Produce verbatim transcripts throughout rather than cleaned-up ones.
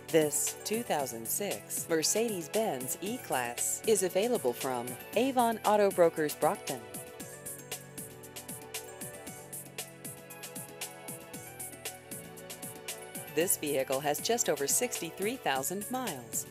This two thousand six Mercedes-Benz E-Class is available from Avon Auto Brokers Brockton. This vehicle has just over sixty-three thousand miles.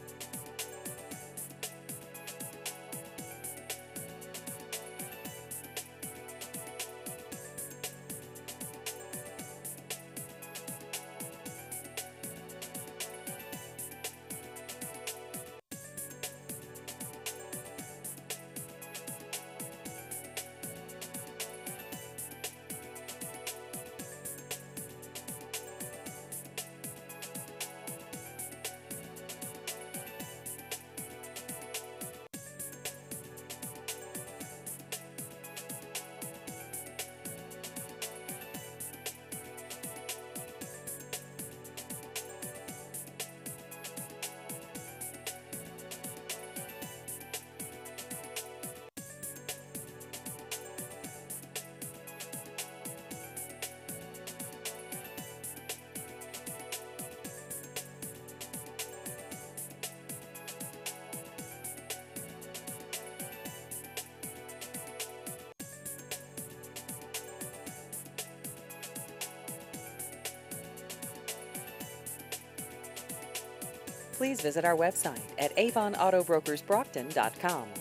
Please visit our website at avon auto brokers brockton dot com.